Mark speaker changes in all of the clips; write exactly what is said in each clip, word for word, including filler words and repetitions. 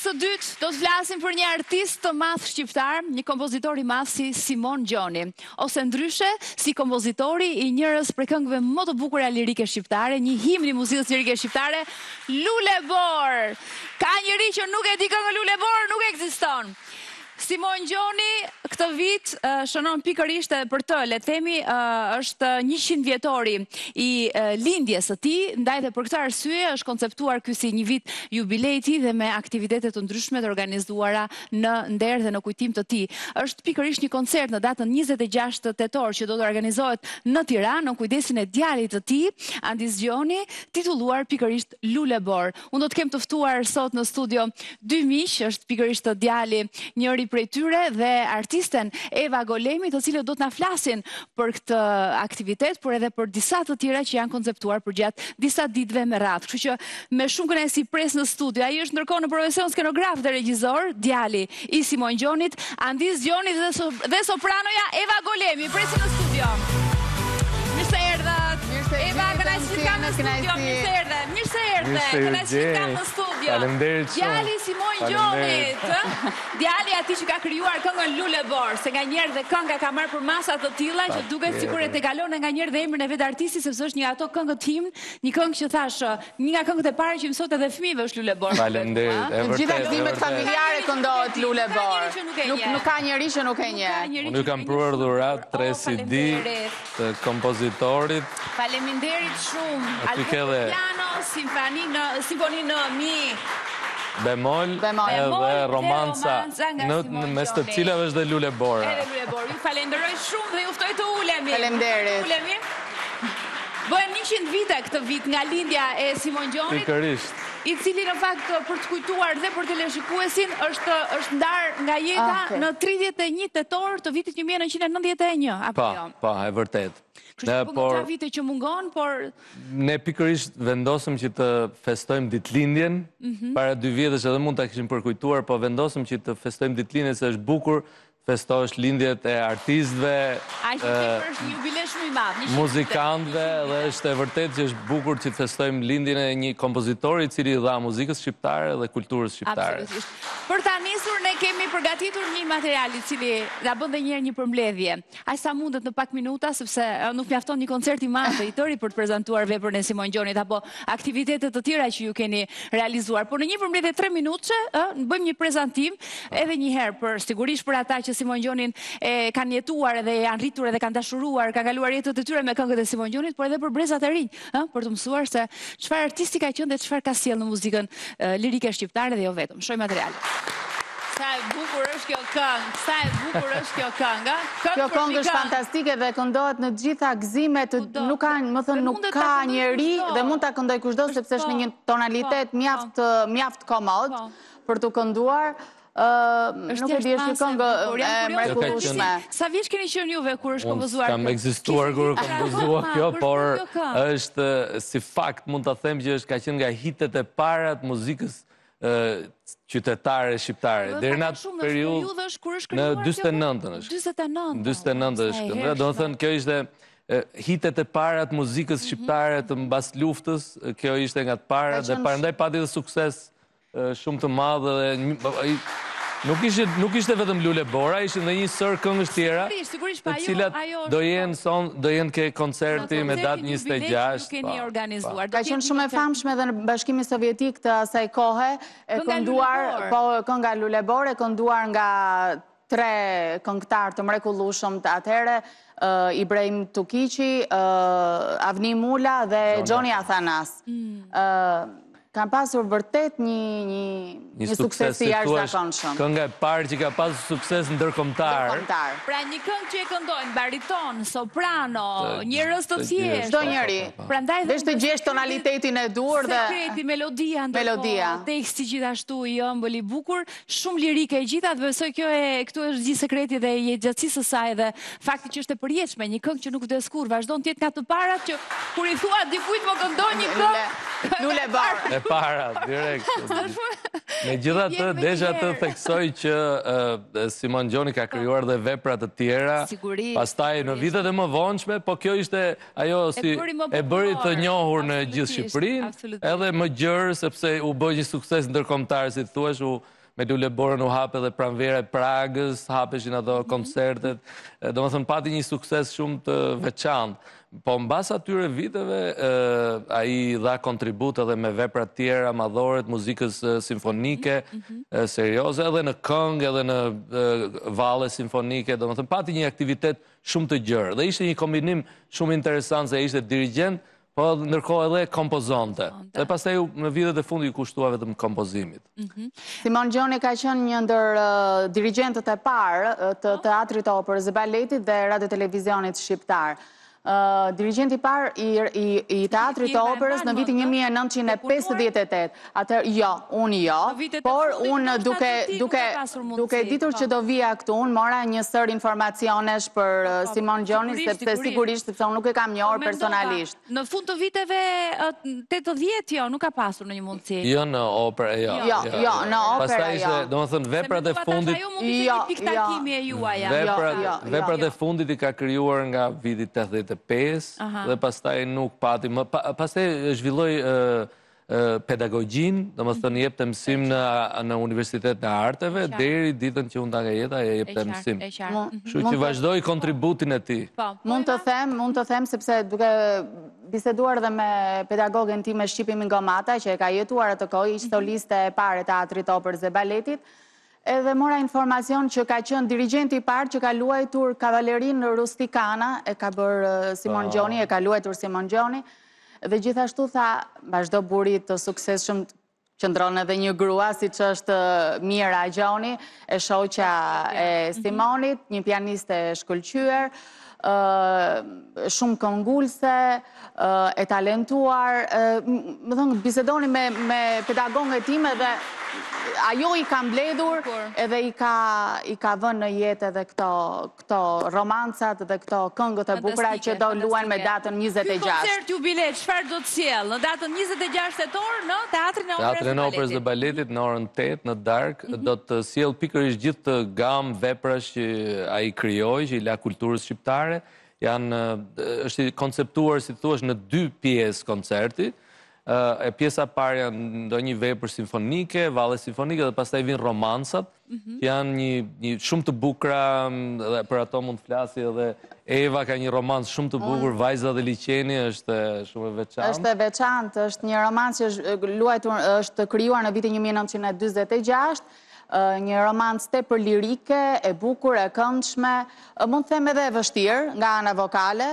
Speaker 1: së dytë do të flasim për një artist të madh shqiptar, një kompozitor i madh si Simon Gjoni, ose ndryshe si kompozitori i njërës prej këngëve më të bukura lirike shqiptare, një himn i muzikës lirike shqiptare, Lule Bor. Ka njëri që nuk e di këngën Lule Bor, nuk ekziston. Simon Gjoni këtë vit uh, shënon pikërisht për të, le të themi, uh, është njëqind vjetori i uh, lindjes së tij, ndaj dhe për këtë arsye është konceptuar ky si një vit jubilej i tij dhe me aktivitete të ndryshme të organizuara në nder dhe në kujtim të tij. Është pikërisht një koncert në datën njëzet e gjashtë tetor që do të organizohet në Tiranë në kujdesin e djalit të tij, Andis Gjoni, titulluar pikërisht Lule Bor. Unë do të kem të ftuar sot në studio dy miq, është pikërisht djali njëri prej tyre dhe artisten Eva Golemi, të cilët do të na flasin për këtë aktivitet, por edhe për disa të tjera që janë konceptuar për gjatë disa ditëve me radhë. Kështu që me shumë kënaqësi pres në studio. Ai është ndërkohë në profesion skenograf dhe regjisor, djali i Simon Gjonit, Andis Gjoni dhe, so, dhe sopranoja Eva Golemi. Presim në studio. Mirë se erdhët. Eva, kënaqësi të kam në studio. Mirë se erdhe. Mirë se erdhe. Kënaqësi të kam në studio.
Speaker 2: Faleminderit shumë.
Speaker 1: Djali Simon Gjonit. Djali ati që ka krijuar këngën Lule Bor, se nga njerë dhe kënga ka marrë për masa të tilla që duket sikur e tegalon nga njerë dhe emrin e vetë artisti, sepse është një ato këngët himn, një këngë që thash, një nga këngët e para që mësot edhe fëmijëve është Lule Bor.
Speaker 2: Faleminderit. E
Speaker 3: Në gjitha
Speaker 2: vërtet.
Speaker 3: gëzimet familjare këndohet Lule Bor. Nuk nuk ka njeri që nuk e njeh.
Speaker 2: Unë ju kam pruar dhurat tre C D të kompozitorit.
Speaker 1: Faleminderit shumë.
Speaker 2: Aty ke dhe-
Speaker 1: Piano, simfoni në simfoni në mi.
Speaker 2: Bemol
Speaker 3: Bemol.
Speaker 2: edhe
Speaker 1: Bemol dhe
Speaker 2: romanca,
Speaker 1: romanca nga
Speaker 2: në
Speaker 1: Simon
Speaker 2: mes të
Speaker 1: Gjoni.
Speaker 2: cilave është dhe Lule Bora.
Speaker 1: Edhe Lule Bor. Ju falenderoj shumë dhe ju ftoj të ulemi.
Speaker 3: Faleminderit.
Speaker 1: Ulemi. Bëhen njëqind vite këtë vit nga lindja e Simon Gjonit,
Speaker 2: Pikërisht.
Speaker 1: i cili në fakt për të kujtuar dhe për teleshikuesin është është ndar nga jeta
Speaker 3: Ah, okay.
Speaker 1: në tridhjetë e një tetor të vitit një mijë e nëntëqind e nëntëdhjetë e një, apo
Speaker 2: Pa,
Speaker 1: jo?
Speaker 2: pa, e vërtet.
Speaker 1: Kështu
Speaker 2: Ne,
Speaker 1: që po
Speaker 2: por
Speaker 1: nga vite që mungon, por
Speaker 2: ne pikërisht vendosëm që të festojmë ditëlindjen, para dy vjetësh edhe mund ta kishim përkujtuar, po vendosëm që të festojmë ditëlindjen se është bukur, festosh lindjet e artistëve,
Speaker 1: aq tepër është një jubilej shumë i madh, njëqind vite.
Speaker 2: muzikantëve, dhe është e vërtet që është bukur që të festojmë lindjen e një kompozitori i cili dha muzikës shqiptare dhe kulturës shqiptare.
Speaker 1: Absolutisht. Për ta nisur ne kemi përgatitur një material i cili na bën edhe një herë një përmbledhje. Aq sa mundet në pak minuta, sepse eh, nuk mjafton një koncert i madh të i tëri për të prezantuar veprën e Simon Gjonit apo aktivitetet të tjera që ju keni realizuar. Por në një përmbledhje tre minutëshe, ë, bëjmë një prezantim edhe një herë për sigurisht për ata që Simon Gjonin e kanë jetuar dhe janë rritur edhe kanë dashuruar, kanë kaluar jetët e tyre me këngët e Simon Gjonit, por edhe për brezat e rinj, ë, për të mësuar se çfarë artisti ka qenë dhe çfarë ka sjellë në muzikën eh, lirike shqiptare dhe jo vetëm. Shoj material. Sa e bukur është kjo këngë, sa e bukur është kjo këngë, a?
Speaker 3: Kjo
Speaker 1: për
Speaker 3: këngë është
Speaker 1: pikë.
Speaker 3: fantastike dhe këndohet në të gjitha gëzimet,
Speaker 1: Kudo.
Speaker 3: nuk ka, më thënë,
Speaker 1: Dhe
Speaker 3: nuk
Speaker 1: mundet ta
Speaker 3: ka
Speaker 1: këndoj
Speaker 3: njeri
Speaker 1: kushdo.
Speaker 3: dhe mund ta këndoj kushdo
Speaker 1: Është
Speaker 3: sepse është në
Speaker 1: po,
Speaker 3: një tonalitet
Speaker 1: po,
Speaker 3: mjaft mjaft komod
Speaker 1: Po.
Speaker 3: për të kënduar. Ë, nuk e di, është një këngë e mrekullueshme.
Speaker 1: Sa vjeç keni qenë juve kur është
Speaker 2: Unë
Speaker 1: kompozuar?
Speaker 2: kam
Speaker 1: kjo?
Speaker 2: ekzistuar kur
Speaker 1: Kishte
Speaker 2: kompozuar
Speaker 1: vite?
Speaker 2: kjo,
Speaker 1: Kur
Speaker 2: por
Speaker 1: shkruaj kjo këngë?
Speaker 2: është si fakt mund ta them që është ka qenë nga hitet e para të muzikës ë, qytetare shqiptare.
Speaker 1: Dhe
Speaker 2: Deri në
Speaker 1: ka
Speaker 2: atë
Speaker 1: shumë,
Speaker 2: periudhë
Speaker 1: periudhë është kur është
Speaker 2: në
Speaker 1: krijuar kjo
Speaker 2: dyzet e
Speaker 1: këngë?
Speaker 2: nëntën është.
Speaker 1: dyzet e nëntën.
Speaker 2: dyzet e nëntën
Speaker 1: Sa
Speaker 2: është
Speaker 1: e
Speaker 2: këndë. Do të
Speaker 1: hershme.
Speaker 2: thënë kjo ishte e, hitet e para të muzikës shqiptare të mbas luftës, kjo ishte nga të para
Speaker 3: Ka
Speaker 2: dhe
Speaker 3: qenë
Speaker 2: parandaj pati dhe sukses e, shumë të madh dhe një- ai- nuk ishte nuk ishte vetëm Lule Bora, ishte edhe një sër këngësh tjera,
Speaker 1: Sigurisht, sigurisht, pa
Speaker 2: të
Speaker 1: ajo-
Speaker 2: cilat
Speaker 1: ajo është
Speaker 2: do
Speaker 1: po.
Speaker 2: jenë son, do jenë ke koncerti me
Speaker 1: Koncertin
Speaker 2: datë njëzet e
Speaker 1: jubilej që
Speaker 2: gjashtë.
Speaker 1: ju keni
Speaker 2: pa,
Speaker 1: organizuar. Do
Speaker 3: Ka
Speaker 1: të
Speaker 3: qenë
Speaker 1: jetë
Speaker 3: shumë e
Speaker 1: një koncert-
Speaker 3: famshme edhe në Bashkimin Sovjetik të asaj kohe, e
Speaker 1: Kënga
Speaker 3: kënduar,
Speaker 1: Lule Bor.
Speaker 3: po kënga Lule Bor e kënduar nga tre këngëtar të mrekullueshëm të atëherë, uh, Ibrahim Tukiqi, uh, Avni Mula dhe Gjoni Athanas. Uh, kanë pasur vërtet një një një sukses i
Speaker 2: si thua, është
Speaker 3: jashtëzakonshëm.
Speaker 2: Kënga e parë që ka pasur sukses ndërkombëtar.
Speaker 3: Ndërkombëtar.
Speaker 1: Pra një këngë që e këndojnë bariton, soprano,
Speaker 2: Të-
Speaker 1: njerëz të
Speaker 2: të
Speaker 1: thjeshtë.
Speaker 2: gjithë.
Speaker 3: Çdo njeri.
Speaker 1: Prandaj
Speaker 3: Veç të gjesh tonalitetin e dur dhe
Speaker 1: sekreti, melodia, ndërkohë,
Speaker 3: Melodia.
Speaker 1: teksti gjithashtu i ëmbël i bukur, shumë lirike e gjitha, dhe besoj kjo e këtu është gjithë sekreti dhe i gjatësisë së saj dhe fakti që është e përjetshme, një këngë që nuk vdes kurrë, vazhdon të jetë nga të parat që kur i thua dikujt më këndon një këngë,
Speaker 3: Lule Bor.
Speaker 2: E para, direkt. Me gjitha të,
Speaker 1: Vjen me
Speaker 2: desha të
Speaker 1: njerë.
Speaker 2: theksoj që uh, Simon Gjoni ka krijuar dhe vepra të tjera.
Speaker 1: Sigurisht,
Speaker 2: Pastaj në vitet e më vonshme, po kjo ishte ajo si
Speaker 1: bëri më
Speaker 2: e bëri të
Speaker 1: popullore,
Speaker 2: njohur në gjithë
Speaker 1: absolutisht,
Speaker 2: Shqipërinë,
Speaker 1: absolutisht.
Speaker 2: edhe më gjërë sepse u bë një sukses ndërkombëtar, si thuash, u me Lule Borën u hape dhe pranvera e Pragës, hapeshin ato koncertet, do më thënë pati një sukses shumë të veçantë. Po mbas atyre viteve, a i dha kontribut edhe me vepra tjera, madhore, muzikës simfonike, serioze, edhe në këngë, edhe në valle simfonike, do më thënë pati një aktivitet shumë të gjërë. Dhe ishte një kombinim shumë interesant se ishte dirigent, po ndërkohë edhe kompozonte. Dhe pastaj në vitet e fundit ju kushtua vetëm kompozimit.
Speaker 3: Simon Gjoni ka qenë një ndër dirigentët e parë të Teatrit Operës dhe Baletit dhe radiotelevizionit shqiptar. Dirigenti i parë i Teatrit të Operës në vitin një mijë e nëntëqind e pesëdhjetë e tetë. Atëherë, jo, unë jo, por unë duke ditur që do vija këtu, unë mora një sër informacionesh për Simon Gjoni, sepse sigurisht, sepse unë nuk e kam njohur personalisht.
Speaker 1: Në fund të viteve tetëdhjetë, jo, nuk ka pasur në një mundësi.
Speaker 2: Jo, në operë, jo.
Speaker 3: Jo, jo, në opera, jo.
Speaker 2: Do më thënë, veprat e fundit... Veprat e fundit i ka krijuar nga viti tetëdhjetë e pesë dhe pastaj nuk pati. Pastaj zhvilloj pedagogjin, do më thënë jep të mësim në Universitet në Arteve, deri ditën që unë ta nga jeta e jep të mësim. Shu që vazhdoj kontributin e ti.
Speaker 3: Mund të them, mund të them, sepse duke biseduar dhe me pedagogen ti me Shqipi Mingomata, që e ka jetuar atë kohë, ishte soliste e parë e Teatrit Operës dhe Baletit, edhe mora informacion që ka qenë dirigenti i parë që ka luajtur Kavalerin Rustikana, e ka bërë Simon Gjoni, e ka luajtur Simon Gjoni, dhe gjithashtu tha, vazhdo buri të sukses shumë, qëndron edhe një grua, si që është Mira Gjoni, e shoqja e Simonit, një pianiste e shkëlqyer, shumë këngulse, e talentuar, më thënë, bisedoni me pedagogët time dhe ajo i ka mbledhur edhe i ka vënë në jetë edhe këto romancat dhe këto këngët e bukura që do luan me datën njëzet e gjashtë.
Speaker 1: Ky koncert jubilet, çfarë do të sjellë në datën njëzet e gjashtë tetor në Teatrin e Operës dhe Baletit?
Speaker 2: Teatrin e Operës dhe Baletit në orën tetë në darkë do të sjellë pikërisht gjithë të gamë veprash që ai krijoi, që i la kulturës shqiptare. Janë, është konceptuar, si thuash, në dy pjesë koncerti. E pjesa parë janë ndonjë vepër simfonike, valle simfonike, dhe pastaj vinë romancat, janë një shumë të bukura, dhe për ato mund të flasi edhe Eva ka një romancë shumë të bukur, Vajza dhe liqeni, është shumë e veçantë.
Speaker 3: Është e veçantë, është një romancë që luajtur, është krijuar në vitin një mijë e nëntëqind e dyzet e gjashtë, një romancë tepër lirike, e bukur, e këndshme, mund të them edhe e vështirë nga ana vokale,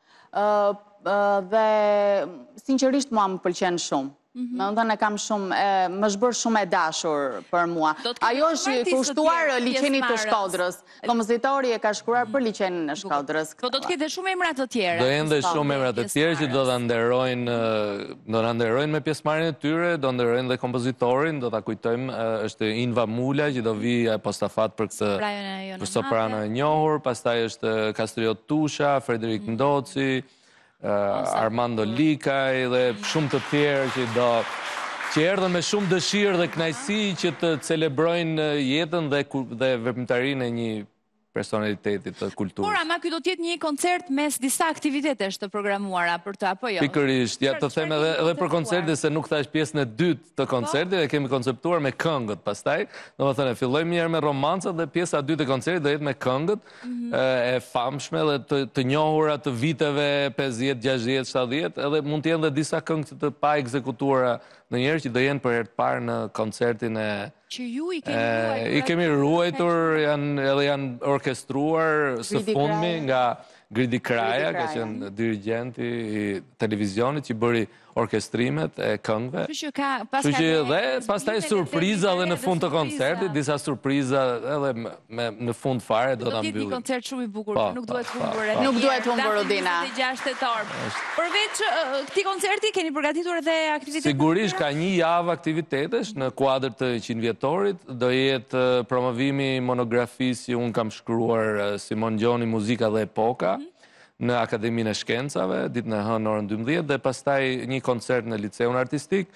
Speaker 3: dhe sinqerisht mua më pëlqen shumë. Më ndën e kam shumë, më shbër shumë e dashur për mua. Ajo është kushtuar liçenit të Shkodrës. Kompozitori e ka shkruar për liçenin e Shkodrës.
Speaker 1: Po do të ketë shumë emra të tjera.
Speaker 2: Do jenë dhe shumë emra të tjerë që do të nderojnë, do të nderojnë me pjesëmarrjen e tyre, do nderojnë dhe kompozitorin, do ta kujtojmë, është Inva Mula që do vi postafat për këtë soprano e njohur, pastaj është Kastriot Tusha, Frederik Ndoci, Armando Likaj dhe shumë të tjerë që do që erdhën me shumë dëshirë dhe knajsi që të celebrojnë jetën dhe veprimtarinë e një personalitetit të kulturës.
Speaker 1: Por, ama kjo do tjetë një koncert mes disa aktivitetesh të programuara për të, apo jo?
Speaker 2: Pikërisht, ja të them edhe për koncerti, se nuk thash pjesën e dytë të koncerti, dhe kemi konceptuar me këngët pastaj, do më thënë, fillojmë njerë me romancat dhe pjesa dytë të koncerti do jetë me këngët, e famshme dhe të njohura të viteve pesëdhjetë, gjashtëdhjetë, shtatëdhjetë, edhe mund të jenë dhe disa këngë të pa ekzekutuara në njerë që do jenë për herë të parë në koncertin e
Speaker 1: që ju i kemi ruajtur.
Speaker 2: I kemi ruajtur, edhe janë orkestruar së fundmi nga Gridi Kraja, ka qenë dirigenti i televizionit që bëri orkestrimet e këngëve. Kështu që dhe pastaj surpriza dhe në fund të koncertit, disa surpriza edhe në fund fare do ta mbyllim.
Speaker 1: Do të jetë një koncert shumë i bukur, nuk duhet humbur.
Speaker 3: Nuk duhet humbur Udina.
Speaker 1: njëzet e gjashtë tetor. Përveç këtij koncerti keni përgatitur edhe aktivitete?
Speaker 2: Sigurisht ka një javë aktivitetesh në kuadër të qind-vjetorit, do jetë promovimi monografisë që un kam shkruar Simon Gjoni, muzika dhe epoka në Akademinë e Shkencave, ditën e hënë orën dymbëdhjetë, dhe pastaj një koncert në Liceun Artistik,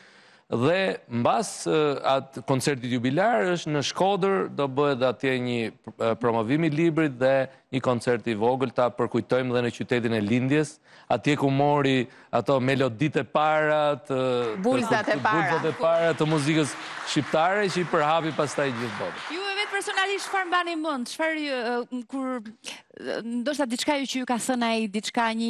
Speaker 2: Dhe mbas atë koncertit jubilar është në Shkodër, do bëhet atje një promovim i librit dhe një koncert i vogël, ta përkujtojmë dhe në qytetin e lindjes, atje ku mori ato melodit e para,
Speaker 3: bulzat e para,
Speaker 2: bulzat e para të muzikës shqiptare që i përhapi pastaj gjithë botën.
Speaker 1: Ju e vetë personalisht çfarë mbani mend, çfarë kur ndoshta diçka ju që ju ka thënë ai, diçka një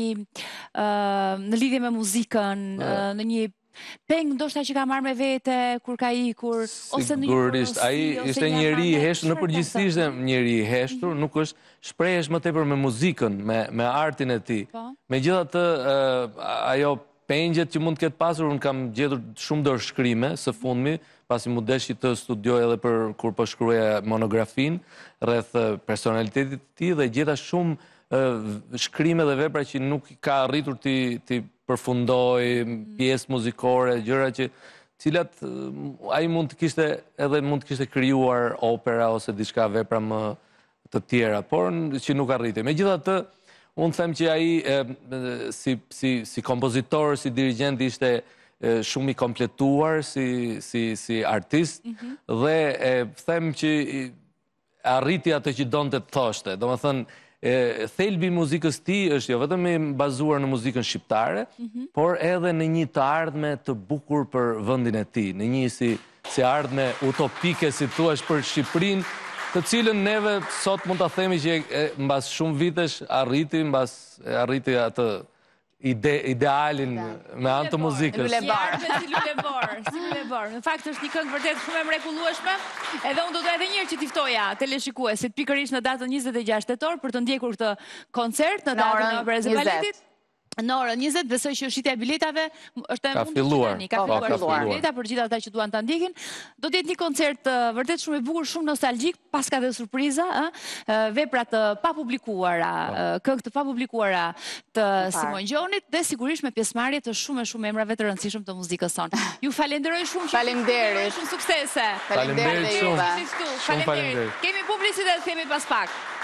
Speaker 1: në lidhje me muzikën, në një peng ndoshta që ka marrë me vete kur ka ikur, ose në një
Speaker 2: Sigurisht, ai ishte njeri i heshtur, në përgjithësi ishte njeri i heshtur, nuk është shprehesh më tepër me muzikën, me me artin e tij. Megjithatë, ajo pengjet që mund të ketë pasur, unë kam gjetur shumë dorëshkrime së fundmi, pasi mu deshi të studioj edhe për kur po shkruaja monografin rreth personalitetit të tij dhe gjeta shumë shkrime dhe vepra që nuk ka arritur ti përfundoj, pjesë muzikore, gjëra që cilat ai mund të kishte edhe mund të kishte krijuar opera ose diçka vepra më të tjera, por që nuk arriti. Megjithatë, unë them që ai si si si kompozitor, si dirigent ishte shumë i kompletuar si si si artist dhe them që arriti atë që donte të thoshte. Domethënë thelbi i muzikës ti është jo vetëm i bazuar në muzikën shqiptare, por edhe në një të ardhme të bukur për vendin e tij, në një si si ardhme utopike, si thua, për Shqipërinë, të cilën neve sot mund ta themi që mbas shumë vitesh arriti, mbas arriti atë ide idealin me anë të muzikës.
Speaker 1: Lulebor, si lulebor, si lulebor. Në fakt është një këngë vërtet shumë e mrekullueshme, edhe unë do të edhe një herë që t'i ftoja teleshikuesit pikërisht në datën njëzet e gjashtë tetor për të ndjekur këtë koncert në datën e Operës së Baletit. Në orën njëzet, besoj që shitja e biletave është e mundur që tani, ka filluar bileta për gjithë ata që duan ta ndjekin. Do të jetë një koncert vërtet shumë i bukur, shumë nostalgjik, pas ka dhe surpriza, vepra të papublikuara, këngë të papublikuara të Simon Gjonit dhe sigurisht me pjesëmarrje të shumë e shumë emrave të rëndësishëm të muzikës sonë. Ju falenderoj shumë që
Speaker 3: Faleminderit.
Speaker 1: Shumë suksese.
Speaker 2: Faleminderit shumë.
Speaker 1: Faleminderit. Kemi publicitet, kemi pas pak.